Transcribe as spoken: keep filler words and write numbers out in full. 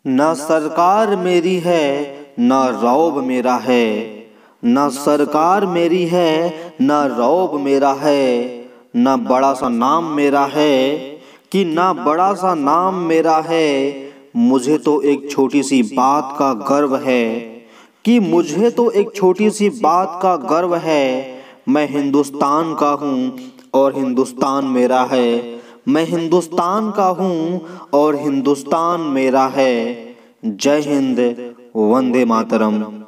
न सरकार मेरी है न रौब मेरा है, न सरकार मेरी है न रौब मेरा है, न बड़ा सा नाम मेरा है कि न बड़ा सा नाम मेरा है। मुझे तो एक छोटी सी बात का गर्व है कि मुझे तो एक छोटी सी बात का गर्व है। मैं हिंदुस्तान का हूँ और हिंदुस्तान मेरा है, मैं हिंदुस्तान का हूँ और हिंदुस्तान मेरा है। जय हिंद, वंदे मातरम।